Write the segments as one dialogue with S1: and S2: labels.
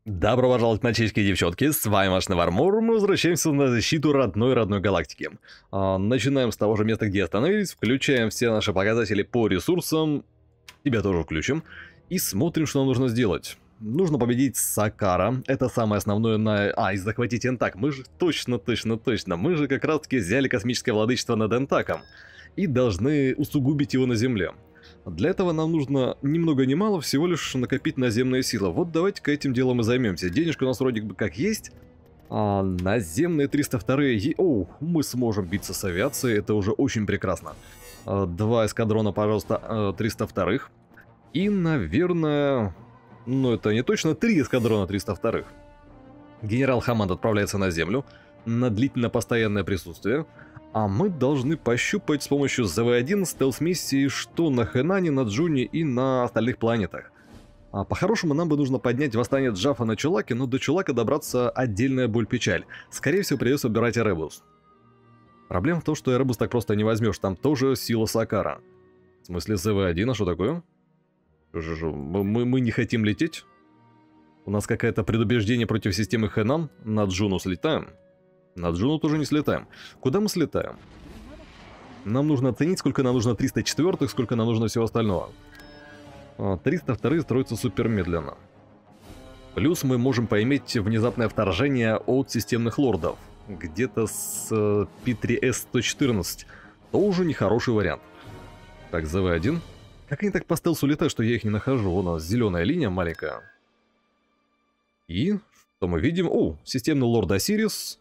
S1: Добро пожаловать, мальчишки и девчонки, с вами ваш Навармор, мы возвращаемся на защиту родной галактики. Начинаем с того же места, где остановились, включаем все наши показатели по ресурсам, тебя тоже включим, и смотрим, что нам нужно сделать. Нужно победить Сакара, это самое основное и захватить Энтак, мы же точно, мы же как раз таки взяли космическое владычество над Энтаком, и должны усугубить его на Земле. Для этого нам нужно ни много ни мало всего лишь накопить наземные силы. Вот давайте-ка этим делом и займемся. Денежка у нас вроде бы как есть. Наземные 302-е... мы сможем биться с авиацией, это уже очень прекрасно. Два эскадрона, пожалуйста, 302-х. И, наверное... это не точно, 3 эскадрона 302-х. Генерал Хаммонд отправляется на Землю на длительно постоянное присутствие. А мы должны пощупать с помощью ЗВ-1 стелс-миссии, что на Хэнане, на Джуне и на остальных планетах. По-хорошему нам бы нужно поднять восстание Джафа на Чулаке, но до Чулака добраться отдельная боль-печаль. Скорее всего, придется убирать Эребус. Проблема в том, что Эребус так просто не возьмешь, там тоже сила Сакара. В смысле ЗВ-1, а что такое? Мы не хотим лететь? У нас какое-то предубеждение против системы Хэнан, на Джуну слетаем? На Джуну тоже не слетаем. Куда мы слетаем? Нам нужно оценить, сколько нам нужно 304-х, сколько нам нужно всего остального. 302-е строятся супер медленно. Плюс мы можем поиметь внезапное вторжение от системных лордов. Где-то с P3S-114. Тоже нехороший вариант. Так, ЗВ-1. Как они так по стелсу летают, что я их не нахожу? Вон у нас зеленая линия маленькая. И что мы видим? Системный лорд Осирис.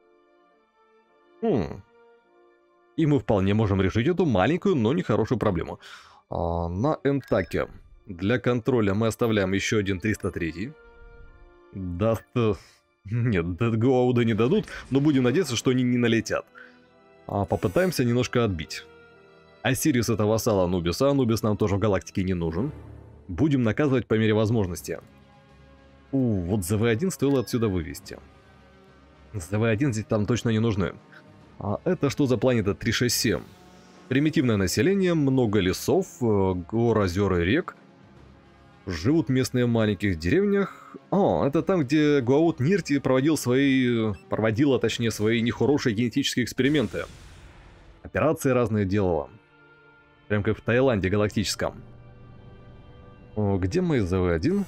S1: И мы вполне можем решить эту маленькую, но нехорошую проблему. На Энтаке для контроля мы оставляем еще один 303. Даст... Нет, Дэдгоуда не дадут, но будем надеяться, что они не налетят. Попытаемся немножко отбить. Осирис это вассал Анубиса, Анубис нам тоже в галактике не нужен. Будем наказывать по мере возможности. Вот ЗВ-1 стоило отсюда вывести. ЗВ-1 здесь там точно не нужны. Это что за планета 367? Примитивное население, много лесов, гор, озер и рек. Живут местные в маленьких деревнях. Это там, где Гуаут Нирти проводила свои нехорошие генетические эксперименты. Операции разные делала. Прям как в Таиланде галактическом. Где мы ЗВ-1?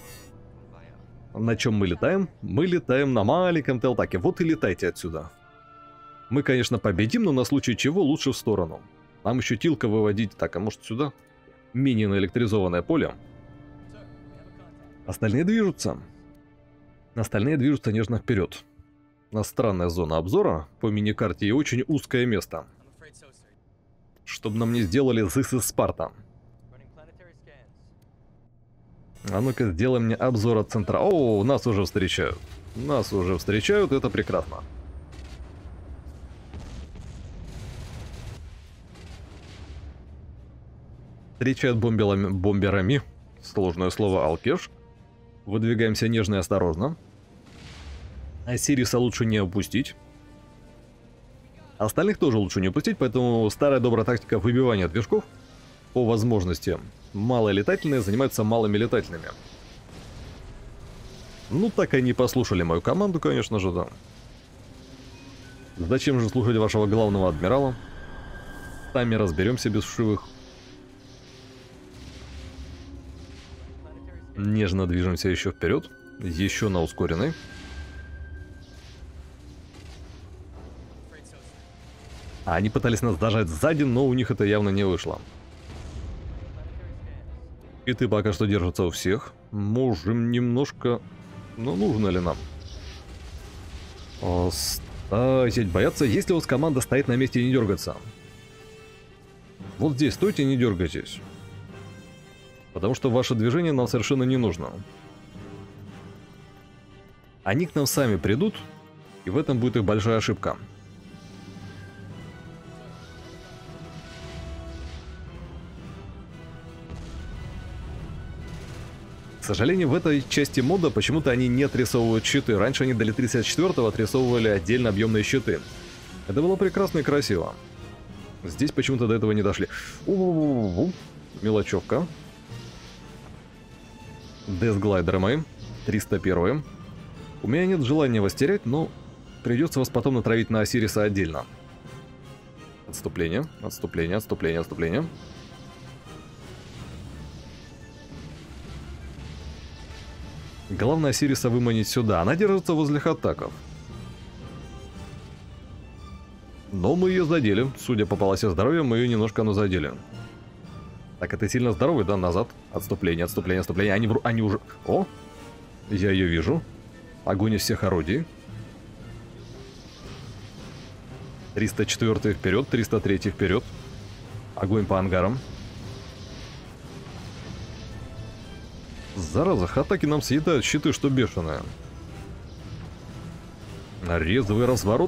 S1: На чем мы летаем? Мы летаем на маленьком Телтаке. Вот и летайте отсюда. Мы, конечно, победим, но на случай чего лучше в сторону. Нам еще Тилка выводить. Так, а может сюда? Менее наэлектризованное поле. Остальные движутся. Остальные движутся нежно вперед. У нас странная зона обзора по миникарте и очень узкое место. Чтобы нам не сделали This is Sparta. А ну-ка, сделай мне обзор от центра. Нас уже встречают. Нас уже встречают, это прекрасно. Встречают бомберами. Сложное слово Алкеш. Выдвигаемся нежно и осторожно. Осириса лучше не упустить. Остальных тоже лучше не упустить, поэтому старая добрая тактика выбивания движков. По возможности малые летательные занимаются малыми летательными. Так они послушали мою команду, конечно же, да. Зачем же слушать вашего главного адмирала? Сами разберемся без вшивых. Нежно движемся еще вперед. Еще на ускоренной. Они пытались нас дожать сзади, но у них это явно не вышло. И ты пока что держится у всех. Можем немножко... нужно ли нам? Стоять, бояться, если у вас команда стоит на месте и не дергаться. Вот здесь стойте и не дергайтесь. Потому что ваше движение нам совершенно не нужно. Они к нам сами придут, и в этом будет их большая ошибка. К сожалению, в этой части мода почему-то они не отрисовывают щиты. Раньше они для 34-го отрисовывали отдельно объемные щиты. Это было прекрасно и красиво. Здесь почему-то до этого не дошли. Мелочевка. Десглайдеры мои. 301. У меня нет желания вас терять, но придется вас потом натравить на Осириса отдельно. Отступление, отступление, отступление, отступление. Главное Осириса выманить сюда. Она держится возле хаттаков. Но мы ее задели. Судя по полосе здоровья, мы ее немножко задели. Так, это сильно здоровый, да? Назад. Отступление, отступление, отступление. Они уже... О! Я ее вижу. Огонь из всех орудий. 304 вперед, 303 вперед. Огонь по ангарам. Зараза, атаки нам съедают щиты, что бешеные. Резвый разворот.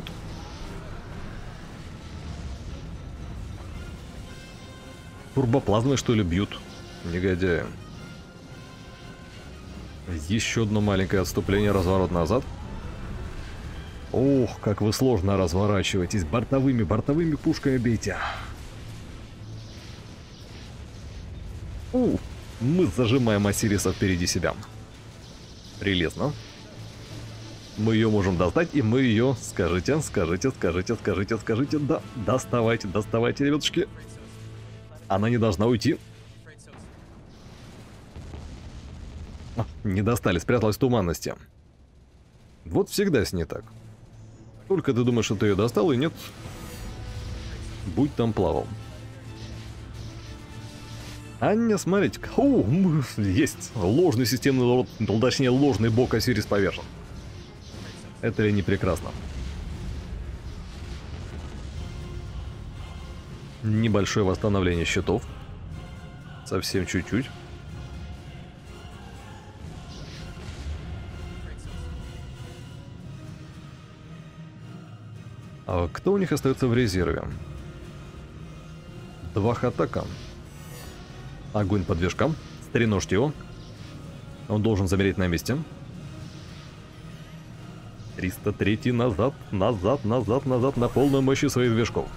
S1: Турбоплазмы, что ли, бьют? Негодяи. Еще одно маленькое отступление, разворот назад. Ох, как вы сложно разворачиваетесь. Бортовыми пушками бейте. Мы зажимаем Осириса впереди себя. Прелестно. Мы ее можем достать, и мы ее... Скажите. Да, доставайте, ребятушки. Она не должна уйти. Не достали, спряталась в туманности. Вот всегда с ней так. Только ты думаешь, что ты ее достал, и нет. Будь там плавал. Аня, смотрите-ка. Есть ложный системный лорд, точнее ложный бог Осирис повешен. Это ли не прекрасно? Небольшое восстановление щитов. Совсем чуть-чуть. А кто у них остается в резерве? 2 хаттака. Огонь по движкам. Стреножьте его. Он должен замереть на месте. 303 назад на полной мощи своих движков.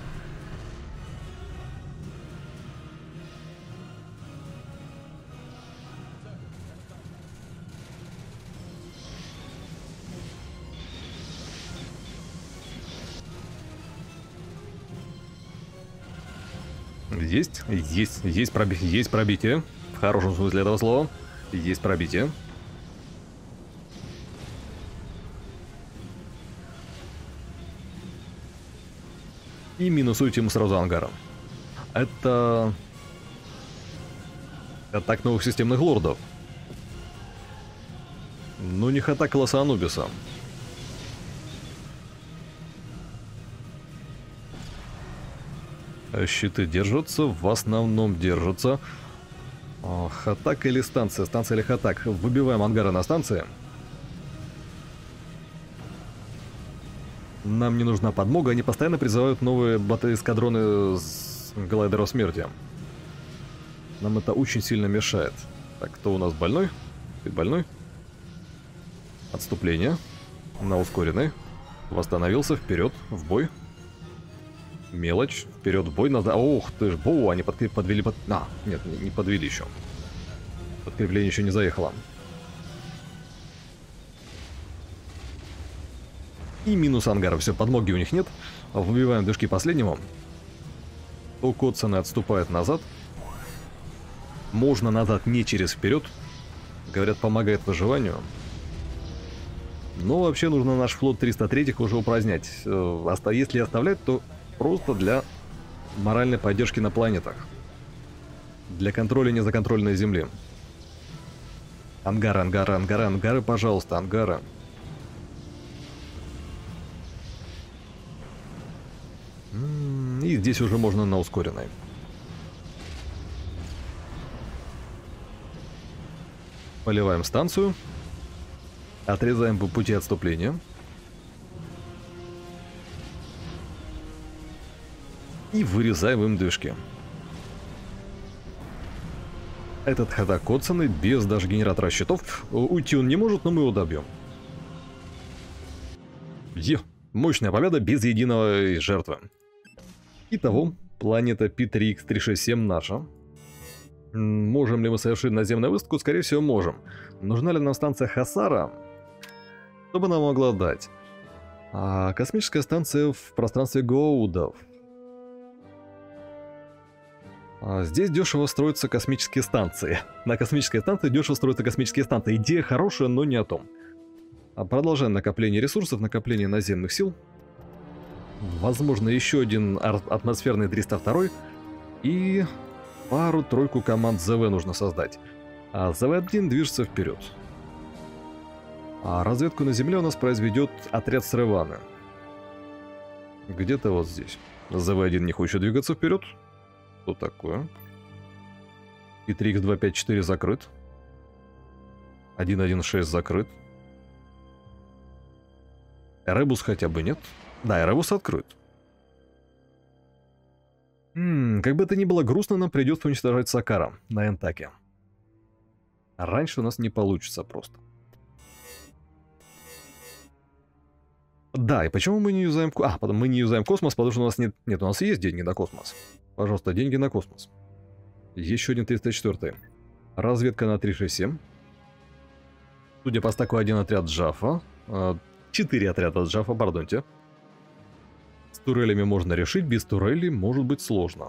S1: Есть пробитие. В хорошем смысле этого слова. Есть пробитие. И минусуйте ему сразу ангаром. Это атак новых системных лордов. Ну, не атак класса Анубиса. Щиты держатся, в основном держатся. Хатак или станция? Станция или хатак? Выбиваем ангары на станции. Нам не нужна подмога, они постоянно призывают новые эскадроны с глайдеров смерти. Нам это очень сильно мешает. Так, кто у нас больной? Ты больной? Отступление. На ускоренной. Восстановился, вперед, в бой. Мелочь, вперед в бой, назад. Ох ты ж, они подвели нет, не подвели еще. Подкрепление еще не заехало. И минус ангара, все, подмоги у них нет. Выбиваем движки последнему. Укоцаны отступают назад. Можно назад, не через вперед. Говорят, помогает выживанию. Но вообще нужно наш флот 303 уже упразднять. Если оставлять, то просто для моральной поддержки на планетах. Для контроля незаконтрольной земли. Ангары, пожалуйста, ангары. И здесь уже можно на ускоренной. Поливаем станцию. Отрезаем по пути отступления. И вырезаем им движки. Этот хатак коцанный, без даже генератора щитов. Уйти он не может, но мы его добьем. Мощная победа без единого жертвы. Итого, планета P3X367 наша. Можем ли мы совершить наземную высадку? Скорее всего, можем. Нужна ли нам станция Хасара? Что бы она могла дать? Космическая станция в пространстве Гоудов. Здесь дешево строятся космические станции. На космической станции дешево строятся космические станции. Идея хорошая, но не о том. Продолжаем накопление ресурсов, накопление наземных сил. Возможно, еще один атмосферный 302 и пару-тройку команд ЗВ нужно создать. ЗВ-1 движется вперед. Разведку на Земле у нас произведет отряд Срываны. Где-то вот здесь. ЗВ-1 не хочет двигаться вперед. Что такое? И 3х254 закрыт. 1.1.6 закрыт. Эребус хотя бы нет. Да, Эребус открыт. Как бы это ни было грустно, нам придется уничтожать Сакара на Энтаке. Раньше у нас не получится просто. Да, и почему мы не юзаем... мы не юзаем космос, потому что у нас нет... Нет, у нас есть деньги на космос. Пожалуйста, деньги на космос. Еще один 304. Разведка на 367. Судя по стаку, один отряд Джафа. 4 отряда Джафа, пардонте. С турелями можно решить, без турелей может быть сложно.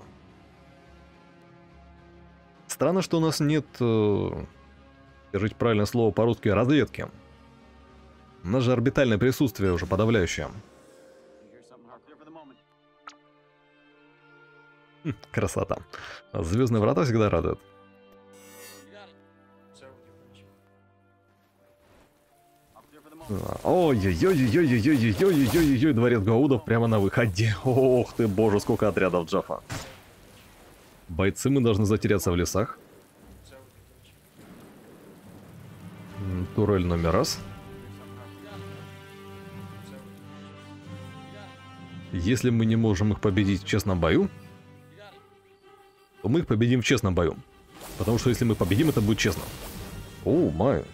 S1: Странно, что у нас нет... Скажите правильное слово по-русски, разведки. У нас же орбитальное присутствие уже подавляющее. Красота. Звездные врата всегда радуют. Ой-ой-ой-ой-ой-ой-ой-ой-ой-ой-ой, дворец Гоудов прямо на выходе. Ох ты, боже, сколько отрядов Джафа. Бойцы, мы должны затеряться в лесах. Турель номер раз. Если мы не можем их победить в честном бою, то мы их победим в честном бою. Потому что если мы победим, это будет честно. О, май.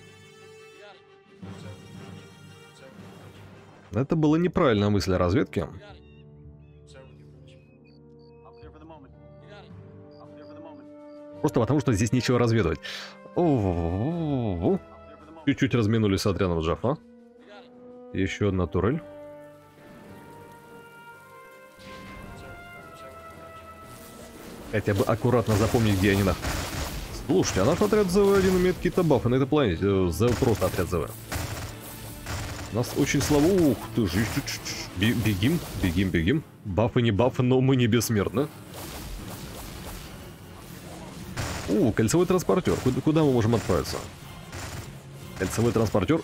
S1: Это была неправильная мысль о разведке. Просто потому, что здесь нечего разведывать. Чуть-чуть разминулись с отрядом Джафа. Еще одна турель. Хотя бы аккуратно запомнить, где они нахуй. Слушайте, а наш отряд ЗВ-1 имеет какие-то бафы на этой планете. ЗВ просто отряд ЗВ. Нас очень слабо... Ух ты ж... Бегим, бегим, бегим. Бафы не бафы, но мы не бессмертны. Кольцевой транспортер. Куда мы можем отправиться? Кольцевой транспортер.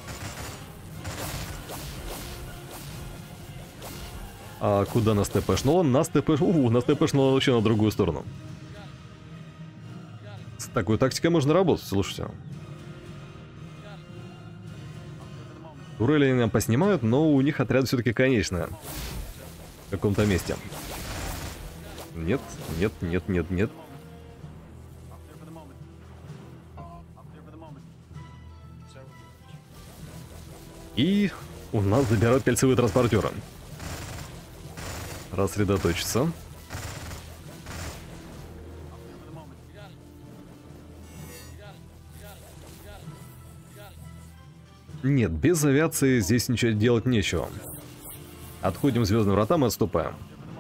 S1: А куда нас ТПшнуло? Нас ТПшнуло вообще на другую сторону. С такой тактикой можно работать, слушайте. Турели они нам поснимают, но у них отряд все-таки конечный. В каком-то месте. Нет, нет, нет, нет, нет. И у нас забирают кольцевые транспортеры. Рассредоточиться. Нет, без авиации здесь ничего делать нечего. Отходим в звездные врата, мы отступаем.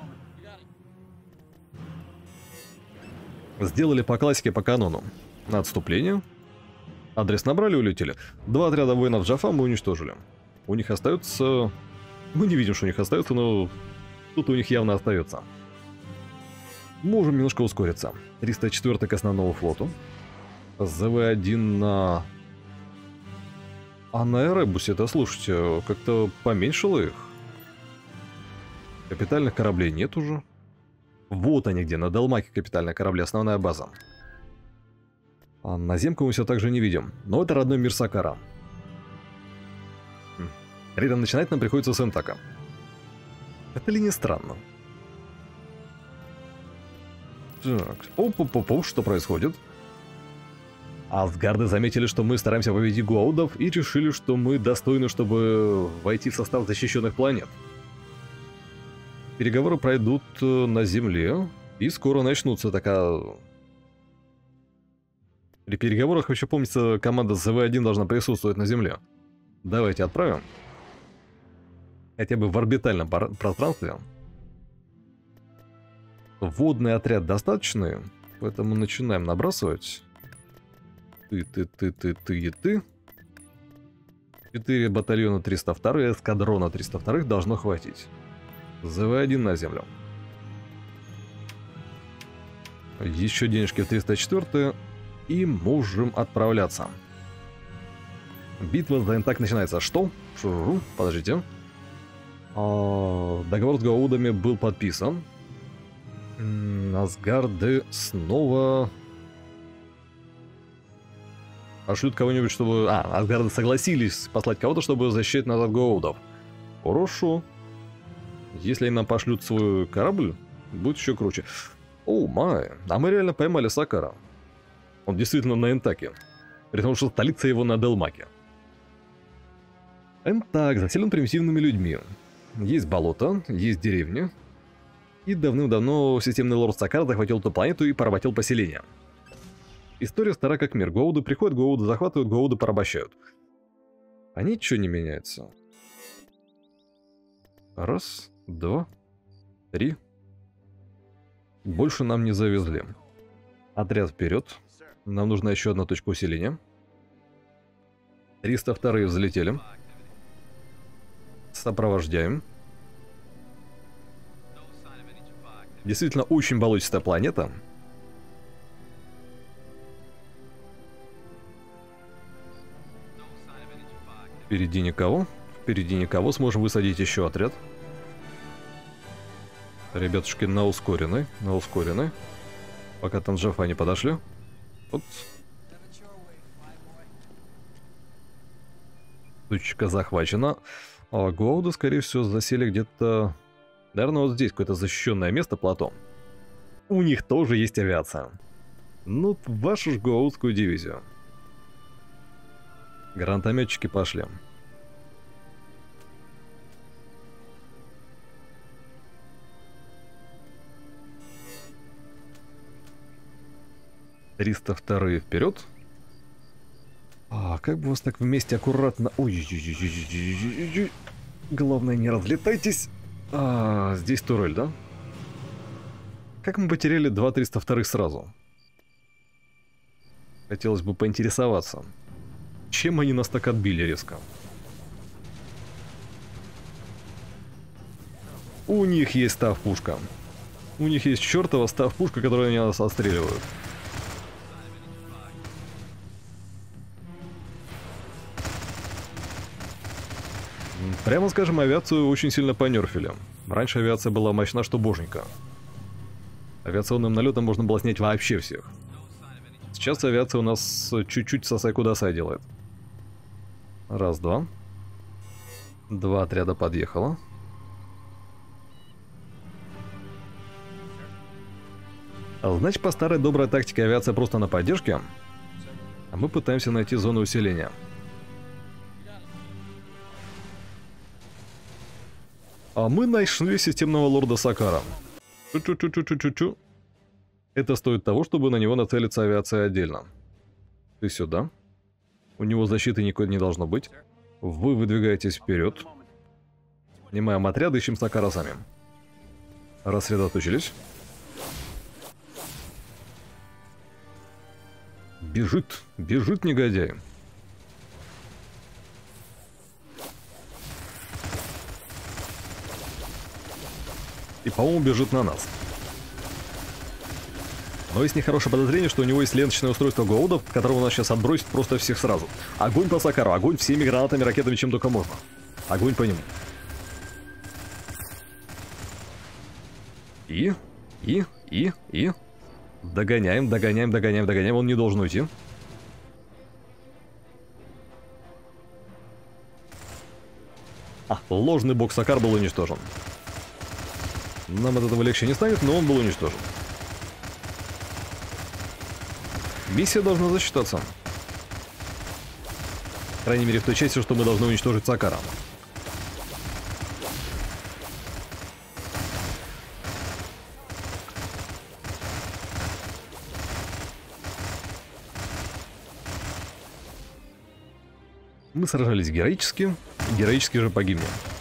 S1: Сделали по классике, по канону. На отступление. Адрес набрали, улетели. 2 отряда воинов Джафа мы уничтожили. У них остается... Мы не видим, что у них остается, но тут у них явно остается. Можем немножко ускориться. 304 к основному флоту. ЗВ-1 на... А на Эребусе это, слушайте, как-то поменьшило их. Капитальных кораблей нет уже. Вот они где, на Далмаке капитальные корабли, основная база. А наземку мы все так же не видим. Но это родной мир Сакара. Рядом начинать нам приходится с Энтака. Это ли не странно? Так, оп-оп-оп, что происходит? Асгарды заметили, что мы стараемся победить Гоудов, и решили, что мы достойны, чтобы войти в состав защищенных планет. Переговоры пройдут на Земле, и скоро начнутся такая... При переговорах, еще помнится, команда ЗВ-1 должна присутствовать на Земле. Давайте отправим. Хотя бы в орбитальном пространстве. Водный отряд достаточный, поэтому начинаем набрасывать. Ты. 4 батальона 302, эскадрона 302 должно хватить. ЗВ-1 на землю. Еще денежки в 304 и можем отправляться. Битва за Интак начинается. Что? Шуру? Подождите. Договор с Гоудами был подписан. Асгарды снова... Пошлют кого-нибудь, чтобы... Асгарды согласились послать кого-то, чтобы защитить назад Гоудов. Хорошо. Если они нам пошлют свой корабль, будет еще круче. О, май. А мы реально поймали Сакара. Он действительно на Интаке. При том, что столица его на Делмаке. Интак заселен примитивными людьми. Есть болото, есть деревни. И давным-давно системный лорд Сакар захватил эту планету и поработил поселение. История стара как мир. Гоуды приходят, Гоуды захватывают, Гоуды порабощают. А ничего не меняется. Раз, два, три. Больше нам не завезли. Отряд вперед. Нам нужна еще одна точка усиления. 302 взлетели. Сопровождаем. Действительно очень болотистая планета. Впереди никого. Впереди никого. Сможем высадить еще отряд. Ребятушки на ускоренной. На ускоренной. Пока Танжафа не подошли. Вот. Точка захвачена. А Гоуды, скорее всего, засели где-то... Наверное, вот здесь какое-то защищенное место, плато. У них тоже есть авиация. Ну, вашу ж Гоудскую дивизию. Гранатометчики пошли. Триста вторые вперед. Как бы вас так вместе аккуратно... Ой, главное, не разлетайтесь. Здесь турель, да? Как мы потеряли 2 302 сразу? Хотелось бы поинтересоваться. Чем они нас так отбили резко? У них есть став-пушка. У них есть чертова став-пушка, которую они нас отстреливают. Прямо скажем, авиацию очень сильно понерфили. Раньше авиация была мощна, что боженька. Авиационным налетом можно было снять вообще всех. Сейчас авиация у нас чуть-чуть сосай-кудасай делает. Раз, два. 2 отряда подъехало. Значит, по старой доброй тактике авиация просто на поддержке. А мы пытаемся найти зону усиления. А мы нашли системного лорда Сакара. Чу-чу-чу-чу-чу-чу. Это стоит того, чтобы на него нацелиться авиация отдельно. Ты сюда. У него защиты никакой не должно быть. Вы выдвигаетесь вперед. Снимаем отряды, ищем Сакара сами. Рассредоточились. Бежит, бежит негодяй. И, по-моему, бежит на нас. Но есть нехорошее подозрение, что у него есть ленточное устройство Гоудов, которого у нас сейчас отбросит просто всех сразу. Огонь по Сакару, огонь всеми гранатами, ракетами, чем только можно. Огонь по нему. И. Догоняем, догоняем, догоняем, догоняем. Он не должен уйти. Ложный бок Сакар был уничтожен. Нам от этого легче не станет, но он был уничтожен. Миссия должна засчитаться. По крайней мере, в той части, что мы должны уничтожить Сакара. Мы сражались героически. Героически же погибнем.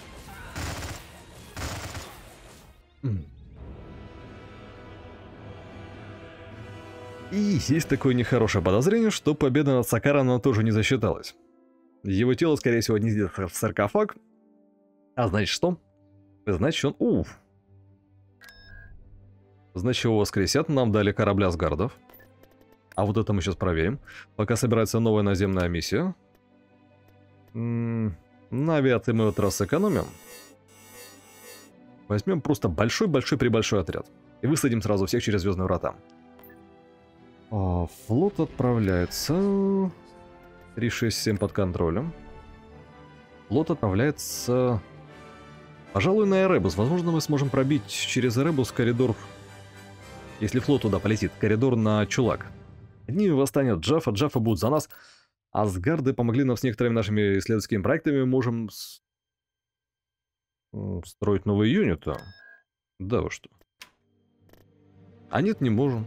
S1: И есть такое нехорошее подозрение, что победа над Сакараном тоже не засчиталась. Его тело, скорее всего, не здесь в саркофаг. А значит что? Значит он... Значит, его воскресят, нам дали корабль Асгардов. А вот это мы сейчас проверим. Пока собирается новая наземная миссия. На авиации мы в этот раз сэкономим. Возьмем просто большой-большой-пребольшой отряд. И высадим сразу всех через Звездные врата. Флот отправляется... 367 под контролем. Флот отправляется... Пожалуй, на Эребус. Возможно, мы сможем пробить через Эребус коридор... Если флот туда полетит, коридор на Чулак. Одними восстанет Джаффа, Джаффа будут за нас. Асгарды помогли нам с некоторыми нашими исследовательскими проектами. Можем строить новые юниты. Да вы что. А нет, не можем.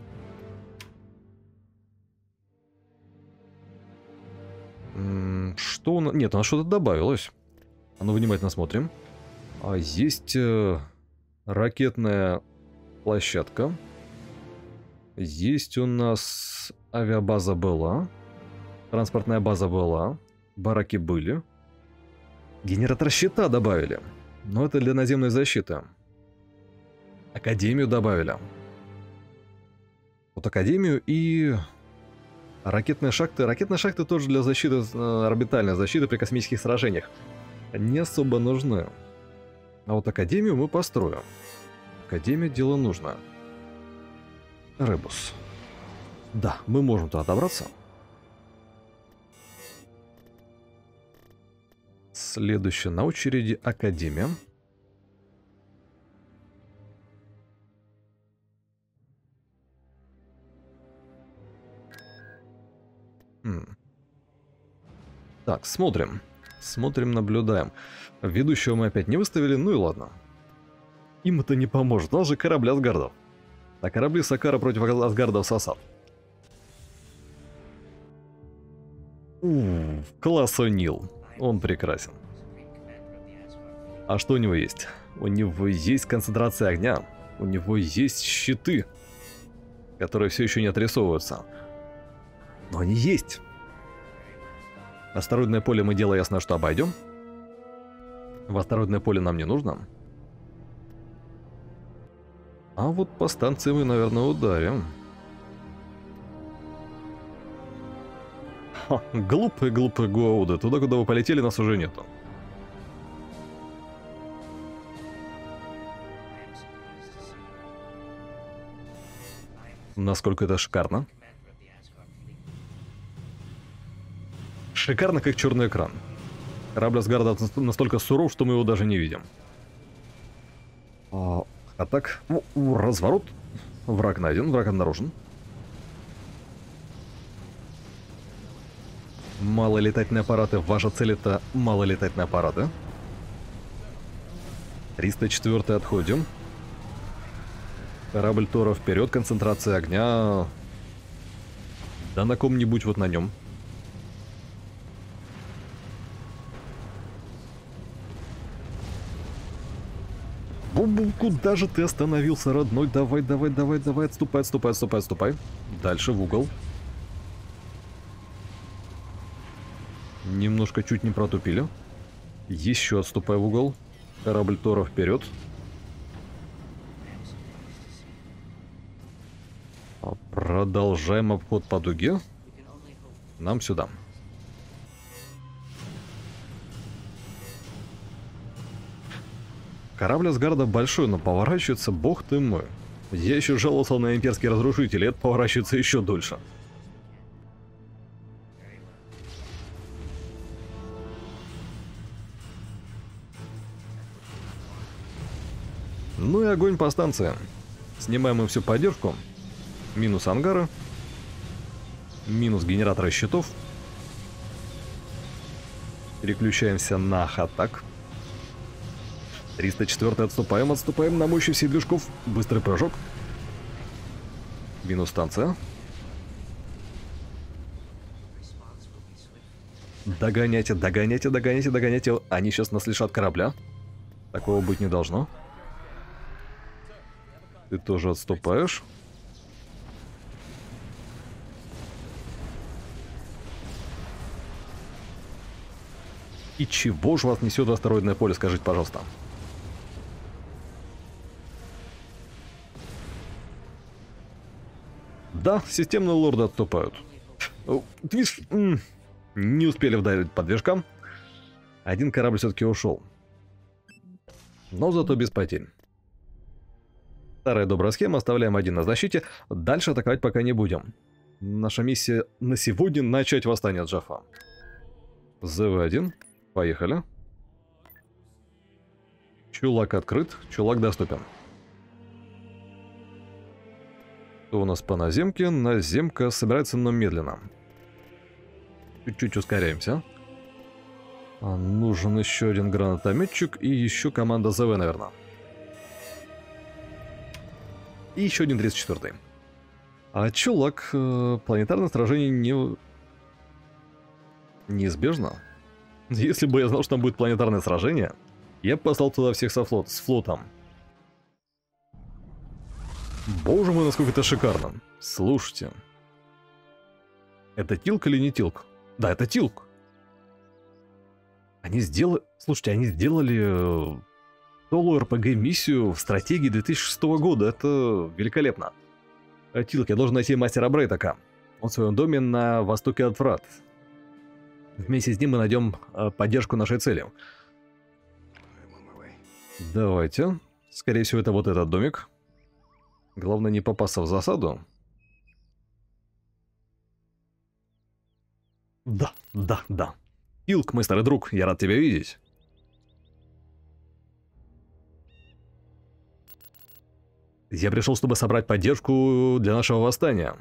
S1: Что у нас... Нет, она что-то добавилось. А ну, внимательно смотрим. Есть ракетная площадка. Есть у нас авиабаза была. Транспортная база была. Бараки были. Генератор щита добавили. Но это для наземной защиты. Академию добавили. Вот Академию и... Ракетные шахты. Ракетные шахты тоже для защиты, орбитальной защиты при космических сражениях. Не особо нужны. А вот Академию мы построим. Академия дело нужно. Ребус. Да, мы можем туда добраться. Следующая на очереди Академия. Так, смотрим. Смотрим, наблюдаем. Ведущего мы опять не выставили, ну и ладно. Им это не поможет, у нас же корабль Асгардов. А корабли Сакара против Асгардов сосад. Класс О'Нил. Он прекрасен. А что у него есть? У него есть концентрация огня. У него есть щиты, которые все еще не отрисовываются. Но они есть. Астероидное поле мы дело ясно, что обойдем. В астероидное поле нам не нужно. А вот по станции мы, наверное, ударим. Глупые гоуды. Туда, куда вы полетели, нас уже нету. Насколько это шикарно. Шикарно, как черный экран. Корабль Асгарда настолько суров, что мы его даже не видим. А так, разворот. Враг найден, враг обнаружен. Малолетательные аппараты. Ваша цель — это малолетательные аппараты. 304 отходим. Корабль Тора вперед, концентрация огня. Да на ком-нибудь вот на нем. Куда же ты остановился, родной? Давай, отступай. Дальше в угол. Немножко чуть не протупили. Еще отступай в угол. Корабль Тора вперед. Продолжаем обход по дуге. Нам сюда. Корабль Асгарда большой, но поворачивается, бог ты мой. Я еще жаловался на имперские разрушители, это поворачивается еще дольше. Ну и огонь по станции. Снимаем мы всю поддержку. Минус ангары. Минус генераторы щитов. Переключаемся на Хатак. 304 отступаем на мощи всех движков. Быстрый прыжок. Минус станция. Догоняйте, догоняйте, догоняйте, догоняйте. Они сейчас нас лишат корабля. Такого быть не должно. Ты тоже отступаешь. И чего же вас несет в астероидное поле, скажите, пожалуйста. Да, системные лорды отступают. Видишь, не успели вдарить по движкам. Один корабль все-таки ушел. Но зато без потерь. Старая добрая схема, оставляем один на защите. Дальше атаковать пока не будем. Наша миссия на сегодня — начать восстание Джафа. ЗВ-1. Поехали. Чулак открыт, чулак доступен. Что у нас по наземке? Наземка собирается, но медленно. Чуть-чуть ускоряемся. Нужен еще один гранатометчик и еще команда ЗВ, наверное. И еще один 34-й. А чулак, планетарное сражение неизбежно. Если бы я знал, что там будет планетарное сражение, я бы послал туда всех с флотом. Боже мой, насколько это шикарно. Слушайте. Это Тилк или не Тилк? Да, это Тилк. Они сделали... Слушайте, они сделали соло-РПГ-миссию в стратегии 2006 года. Это великолепно. Тилк, я должен найти мастера Брейтака. Он в своем доме на востоке от врат. Вместе с ним мы найдем поддержку нашей цели. Давайте. Скорее всего, это вот этот домик. Главное не попасться в засаду. Да, да, да. Тилк, мой старый друг, я рад тебя видеть. Я пришел, чтобы собрать поддержку для нашего восстания.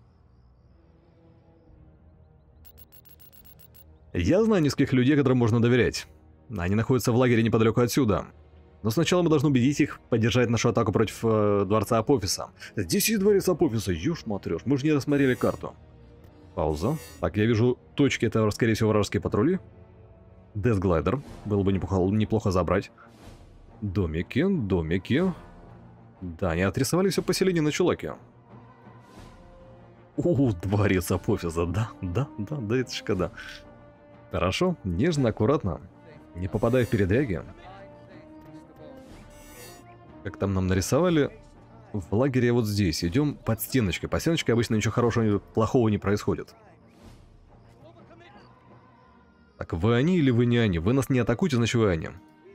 S1: Я знаю нескольких людей, которым можно доверять. Они находятся в лагере неподалеку отсюда. Но сначала мы должны убедить их поддержать нашу атаку против дворца Апофиса. Здесь есть дворец Апофиса, ёж-матрёж, мы же не рассмотрели карту. Пауза. Так, я вижу точки, это, скорее всего, вражеские патрули. Десглайдер, было бы неплохо забрать. Домики, домики. Да, они отрисовали все поселение на чулаке. Дворец Апофиса, да, это шикарно. Хорошо, нежно, аккуратно, не попадая в передряги. Как там нам нарисовали, в лагере вот здесь, идем под стеночкой. Под стеночкой обычно ничего хорошего, плохого не происходит. Так, вы они или вы не они? Вы нас не атакуйте, значит вы они.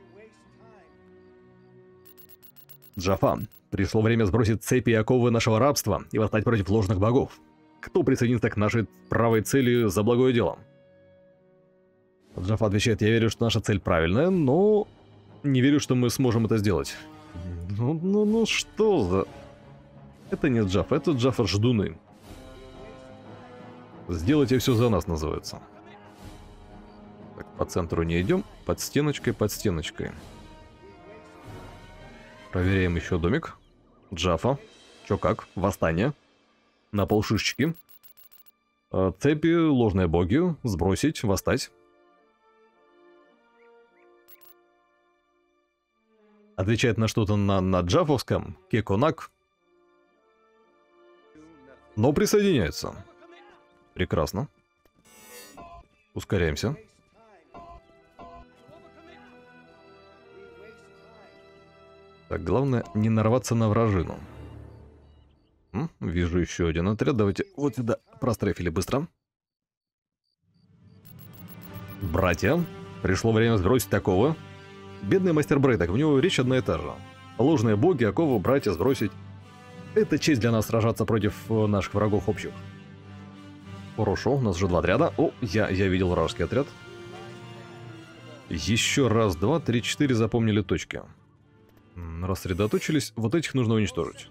S1: Джафа, пришло время сбросить цепи и оковы нашего рабства и восстать против ложных богов. Кто присоединится к нашей правой цели за благое дело? Джафа отвечает: я верю, что наша цель правильная, но не верю, что мы сможем это сделать. Ну что за... Это не Джафа, это Джафа ждуны. Сделайте все за нас, называется. Так, по центру не идем, под стеночкой, под стеночкой. Проверяем еще домик. Джафа. Чё как? Восстание. На полшишечки. Цепи, ложные боги. Сбросить, восстать. Отвечает на что-то на джафовском. Кеконак. Но присоединяется. Прекрасно. Ускоряемся. Так, главное не нарваться на вражину. Вижу еще один отряд. Давайте вот сюда прострефили быстро. Братья, пришло время сбросить такого. Бедный мастер Брейтак, в него речь одна и та же. Ложные боги, оковы, братья, сбросить. Это честь для нас сражаться против наших врагов общих. Хорошо, у нас уже два отряда. О, я видел вражеский отряд. Еще раз, два, три, четыре запомнили точки. Рассредоточились. Вот этих нужно уничтожить.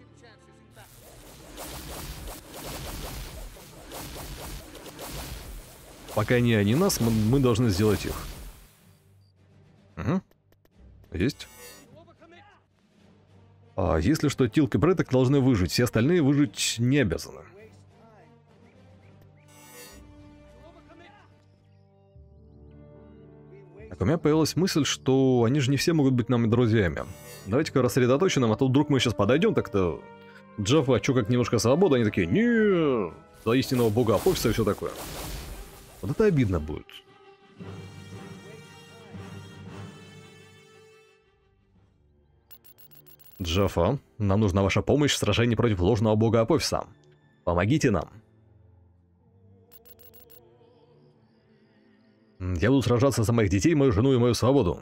S1: Пока не они нас, мы должны сделать их. Угу. Есть. А если что, Тилк и Брейтак должны выжить. Все остальные выжить не обязаны. у меня появилась мысль, что они же не все могут быть нам друзьями. Давайте-ка рассредоточим, а то вдруг мы сейчас подойдем, так-то... Джафа, чё, как немножко свобода, они такие, не, за истинного бога Апофиса и все такое. Вот это обидно будет. Джафа, нам нужна ваша помощь в сражении против ложного бога Апофиса. Помогите нам. Я буду сражаться за моих детей, мою жену и мою свободу.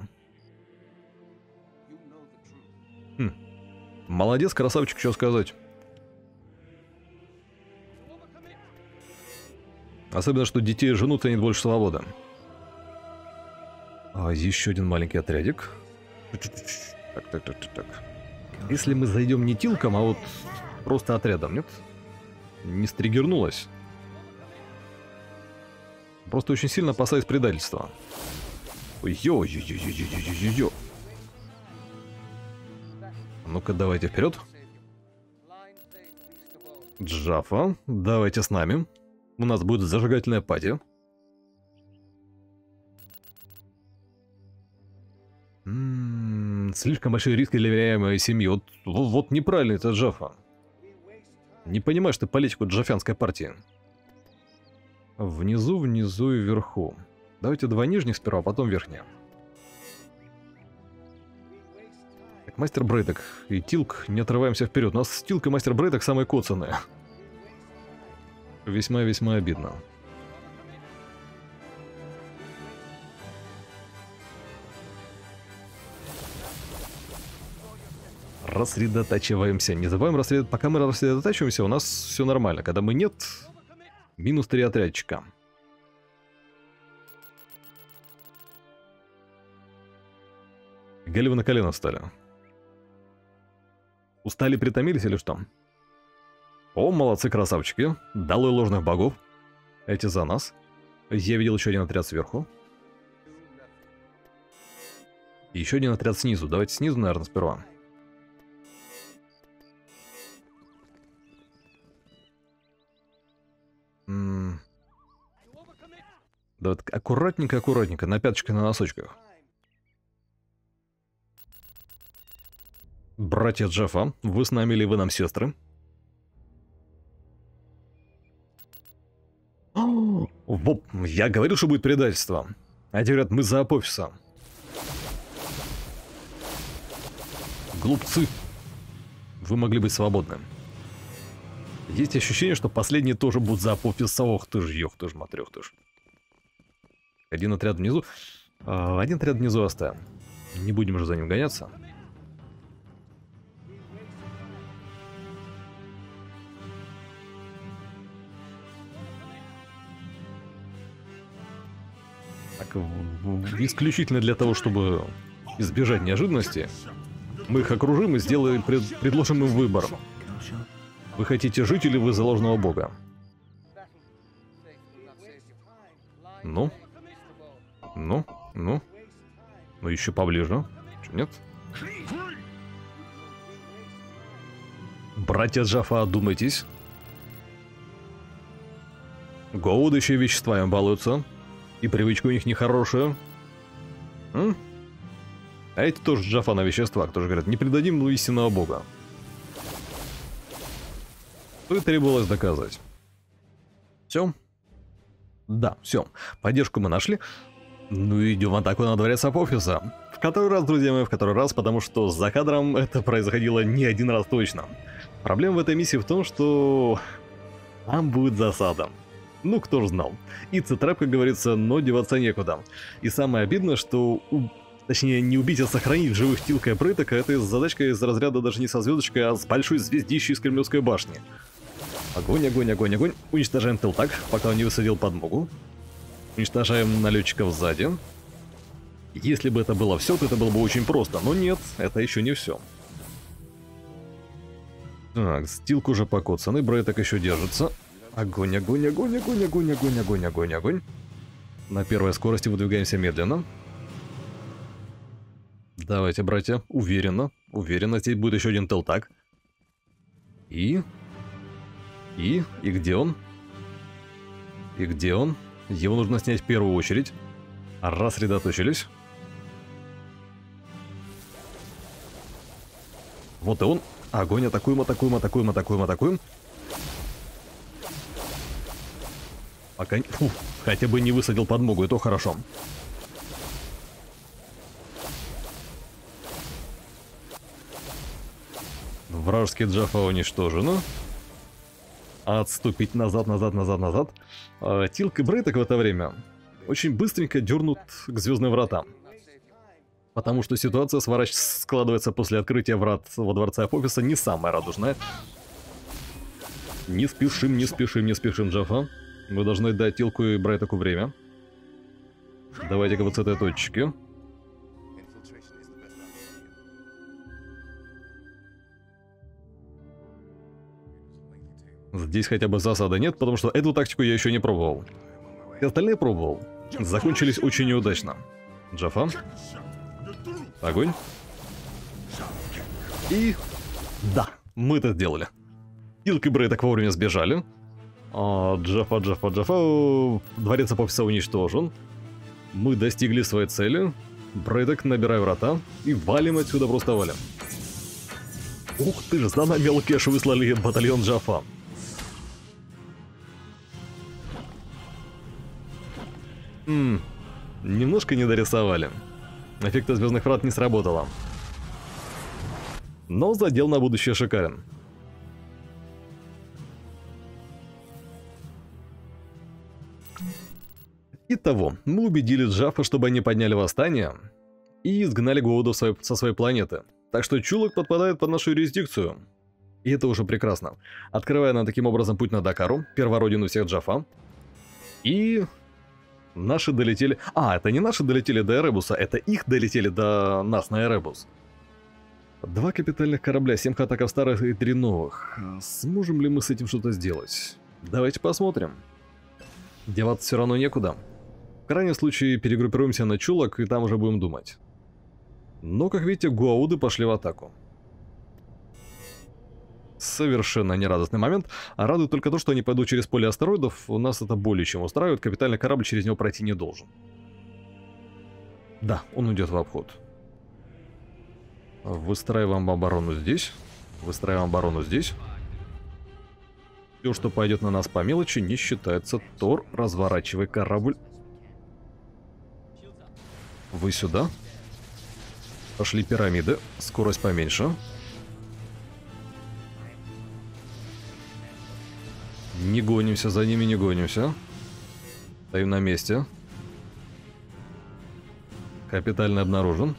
S1: Молодец, красавчик, что сказать. Особенно, что детей и жену ценит больше свободы. А, еще один маленький отрядик. Так. Если мы зайдем не тилком, а вот просто отрядом, нет? Не стригернулось. Просто очень сильно опасаюсь предательства. Ой-ё-ё-ё-ё-ё-ё-ё-ё. Ну-ка, давайте вперед. Джафа, давайте с нами. У нас будет зажигательная пати. Слишком большие риски для веряемой семьи. Вот неправильно это Джафа. Не понимаешь ты политику джафянской партии. Внизу и вверху. Давайте два нижних сперва, а потом верхние. Так, мастер Брейтек и Тилк, не отрываемся вперед. У нас Тилк и мастер Брейтек самые коцаные. Весьма-весьма обидно. Рассредотачиваемся. Не забываем рассредотачиваться. Пока мы рассредотачиваемся, у нас все нормально. Когда мы нет, минус 3 отрядчика. Галевы на колено встали. Устали, притомились или что? О, молодцы, красавчики. Долой ложных богов. Эти за нас. Я видел еще один отряд сверху. И еще один отряд снизу. Давайте снизу, наверное, сперва. Давай аккуратненько, на пяточках, на носочках. Братья Джафа, вы с нами или вы нам сестры? Воп, я говорил, что будет предательство. А те говорят, мы за Апофиса. Глупцы. Вы могли быть свободны. Есть ощущение, что последние тоже будут за Апофиса. Ох ты ж, ёх ты ж, матрёх ты ж. Один отряд внизу. Один отряд внизу оставим. Не будем уже за ним гоняться. Так, исключительно для того, чтобы избежать неожиданности, мы их окружим и сделаем, предложим им выбор. Вы хотите жить или вы за ложного бога? Ну? Ну еще поближе. Что, нет? Братья Джафа, одумайтесь. Голодающие вещества им балуются. И привычка у них нехорошая. А эти тоже Джафа на веществах, тоже говорят, не предадим истинного бога. Что и требовалось доказать. Все? Да, все. Поддержку мы нашли. Ну и идем в атаку на дворец Апофиса. В который раз, друзья мои, в который раз, потому что за кадром это происходило не один раз точно. Проблема в этой миссии в том, что там будет засада. Ну, кто ж знал. И цитрэп, как говорится, но деваться некуда. И самое обидное, что... Точнее, не убить, а сохранить в живых Тилка и Брейтека, это задачка из разряда даже не со звездочкой, а с большой звездищей из Кремлевской башни. Огонь, огонь, огонь, огонь. Уничтожаем Тилтак, пока он не высадил подмогу. Уничтожаем налетчиков сзади. Если бы это было все, то это было бы очень просто. Но нет, это еще не все. Так, Стилк уже покоцанный, Брейтек еще держится. Огонь, огонь, огонь, огонь, огонь, огонь, огонь, огонь, огонь. На первой скорости выдвигаемся медленно. Давайте, братья, уверенно. Уверенно, здесь будет еще один Тилтак. И где он? И где он? Его нужно снять в первую очередь. Рассредоточились. Вот и он. Огонь, атакуем, атакуем, атакуем, атакуем, атакуем. Пока... Фу, хотя бы не высадил подмогу, и то хорошо. Вражеский Джафа уничтожено. Отступить назад, назад, назад, назад. Тилк и Брейтек в это время очень быстренько дернут к звездным вратам. Потому что ситуация складывается после открытия врат во дворце Апофиса не самая радужная. Не спешим, не спешим, не спешим, Джафа. Мы должны дать Тилку и Брейтеку время. Давайте-ка вот с этой точки. Здесь хотя бы засады нет, потому что эту тактику я еще не пробовал. И остальные пробовал. Закончились очень неудачно. Джафа. Огонь. И... да, мы это сделали. Тилк и Брейтек вовремя сбежали. Джафа. Дворец Апофиса уничтожен. Мы достигли своей цели. Брейтек, набирай врата. И валим отсюда, просто валим. Ух ты ж, за нами Лкеш выслали батальон Джафа. Немножко не дорисовали. Эффекта звездных врат не сработало. Но задел на будущее шикарен. Итого, мы убедили Джафа, чтобы они подняли восстание и изгнали Гоудов со своей планеты. Так что Чулок подпадает под нашу юрисдикцию. И это уже прекрасно. Открывая нам таким образом путь на Дакару, первородину всех Джафа. И... наши долетели... это не наши долетели до Эребуса, это их долетели до нас на Эребус. 2 капитальных корабля, 7 хатаков старых и 3 новых. Сможем ли мы с этим что-то сделать? Давайте посмотрим. Деваться все равно некуда. В крайнем случае перегруппируемся на Чулок и там уже будем думать. Но, как видите, Гоауды пошли в атаку. Совершенно нерадостный момент. А радует только то, что они пойдут через поле астероидов. У нас это более чем устраивает. Капитальный корабль через него пройти не должен. Да, он уйдет в обход. Выстраиваем оборону здесь. Выстраиваем оборону здесь. Все, что пойдет на нас по мелочи, не считается. Тор, разворачивай корабль. Вы сюда. Пошли пирамиды. Скорость поменьше. Не гонимся, за ними не гонимся. Стоим на месте. Капитально обнаружен.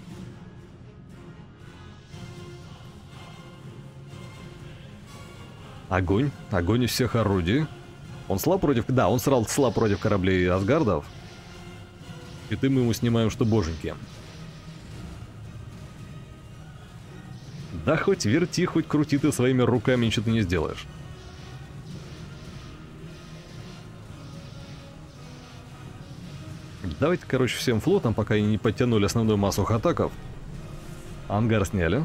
S1: Огонь. Огонь из всех орудий. Он слаб против... да, он срал слаб против кораблей Асгардов. И мы ему снимаем, что боженьки. Да хоть верти, хоть крути ты своими руками, ничего ты не сделаешь. Давайте, короче, всем флотом, пока они не подтянули основную массу хатаков. Ангар сняли.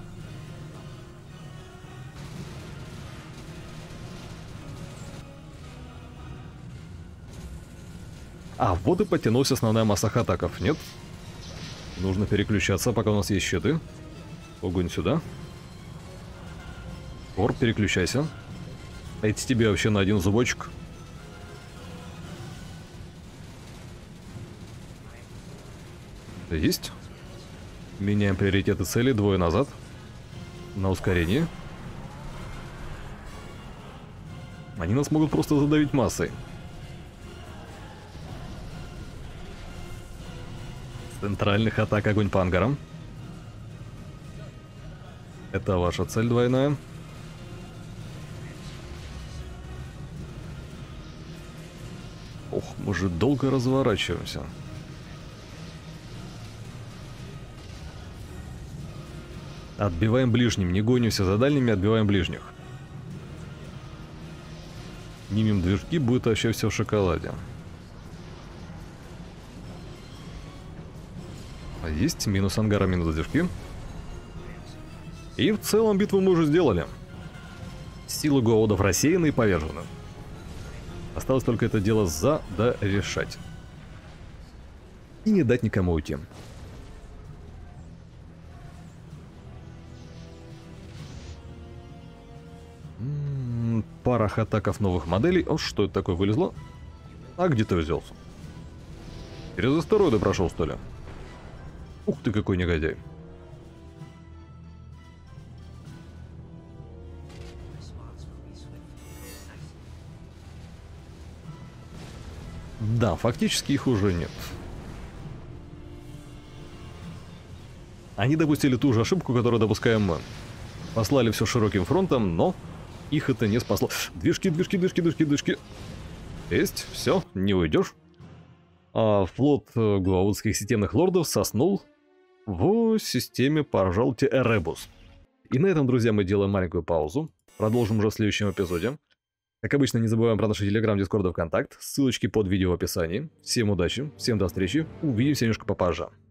S1: Вот и подтянулась основная масса хатаков. Нет? Нужно переключаться, пока у нас есть щиты. Огонь сюда. Тор, переключайся. Дайте тебе вообще на один зубочек. Есть. Меняем приоритеты цели. 2 назад. На ускорении. Они нас могут просто задавить массой. Центральных атак, огонь по ангарам. Это ваша цель двойная. Ох, мы же долго разворачиваемся. Отбиваем ближним, не гонимся за дальними, отбиваем ближних. Снимем движки, будет вообще все в шоколаде. Есть, минус ангара, минус движки. И в целом битву мы уже сделали. Силы Гоаудов рассеяны и повержены. Осталось только это дело решать. И не дать никому уйти. парах атаков новых моделей. О, что это такое вылезло? А где ты взялся? Через астероиды прошел, что ли? Ух ты, какой негодяй. Да, фактически их уже нет. Они допустили ту же ошибку, которую допускаем мы. Послали все широким фронтом, но их это не спасло. Движки, движки, движки, движки, движки. Есть, все, не уйдешь. А флот главудских системных лордов соснул в системе, пожалуйте, Эребус. И на этом, друзья, мы делаем маленькую паузу. Продолжим уже в следующем эпизоде. Как обычно, не забываем про наши Telegram, Discord и ВКонтакт. Ссылочки под видео в описании. Всем удачи, всем до встречи. Увидимся немножко попозже.